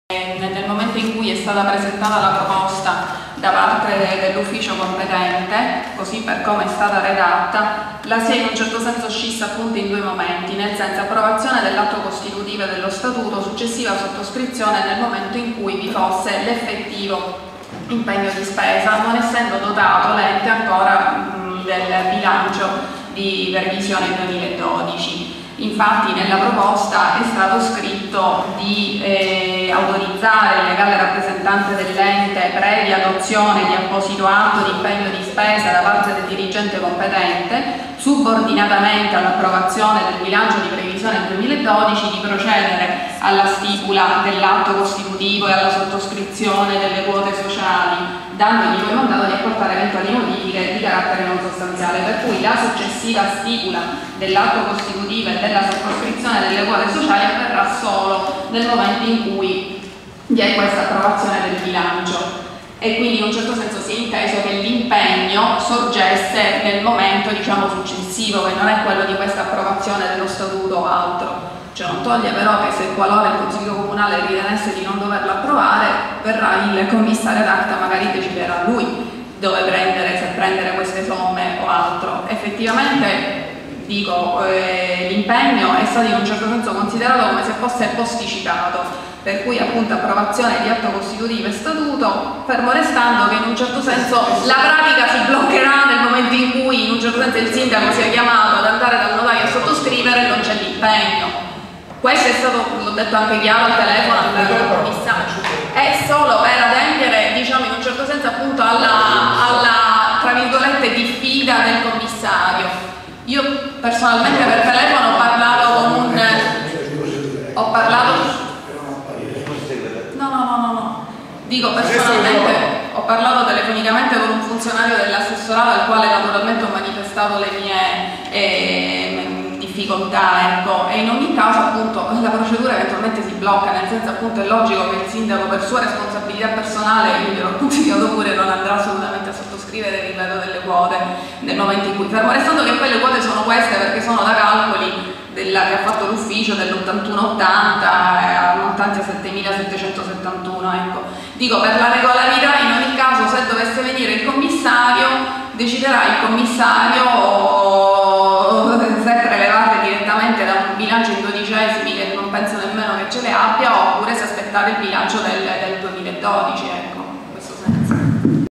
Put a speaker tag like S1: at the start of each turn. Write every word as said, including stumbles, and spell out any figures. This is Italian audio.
S1: Nel momento in cui è stata presentata la proposta da parte dell'ufficio competente, così per come è stata redatta, la si è in un certo senso scissa appunto in due momenti, nel senso approvazione dell'atto costitutivo e dello statuto, successiva sottoscrizione nel momento in cui vi fosse l'effettivo impegno di spesa, non essendo dotato l'ente ancora mh, del bilancio di revisione duemiladodici. Infatti nella proposta è stato scritto di eh, autorizzare il legale rappresentante dell'ente, previa adozione di apposito atto di impegno di spesa da parte del dirigente competente, subordinatamente all'approvazione del bilancio di previsione duemiladodici, di procedere alla stipula dell'atto costitutivo e alla sottoscrizione delle quote sociali, dandogli poi mandato di apportare eventuali modifiche di carattere non sostanziale, per cui la successiva stipula dell'atto costitutivo e della sottoscrizione delle quote sociali avverrà solo nel momento in cui vi è questa approvazione del bilancio, e quindi in un certo senso si è inteso che l'impegno sorgesse nel momento, diciamo, successivo, che non è quello di questa approvazione dello statuto o altro. Cioè non toglie però che se qualora il Consiglio Comunale ritenesse di non doverlo approvare, verrà il commissario ad acta, magari deciderà lui dove prendere, se prendere queste somme o altro. Effettivamente dico, eh, l'impegno è stato in un certo senso considerato come se fosse posticipato, per cui appunto approvazione di atto costitutivo e statuto, fermo restando che in un certo senso la pratica si bloccherà nel momento in cui in un certo senso il sindaco sia chiamato ad andare dal notaio a sottoscrivere e non c'è l'impegno. Questo è stato, l'ho detto anche chiaro al telefono al commissario, è solo per adempiere, diciamo, in un certo senso appunto alla, alla tra virgolette diffida del commissario. Io personalmente per telefono ho parlato con un... ho parlato... no, no, no, no, no. Dico personalmente, ho parlato telefonicamente con un funzionario dell'assessorato al quale naturalmente ho manifestato le mie eh, difficoltà, ecco, e in ogni caso appunto la procedura eventualmente si blocca, nel senso appunto è logico che il sindaco per sua responsabilità personale, io gliel'ho consigliato pure, non andrà assolutamente a sottoscrivere, ripeto, delle quote nel momento in cui, fermo restando che poi le quote sono queste perché sono da calcoli della, che ha fatto l'ufficio dell'ottantuno ottanta, ammontanti a settemilasettecentosettantuno, ecco. Dico, per la regolarità in ogni caso se dovesse venire il commissario, deciderà il commissario se prelevate direttamente da un bilancio in dodicesimi, che non penso nemmeno che ce le abbia, oppure se aspettare il bilancio del, del duemiladodici.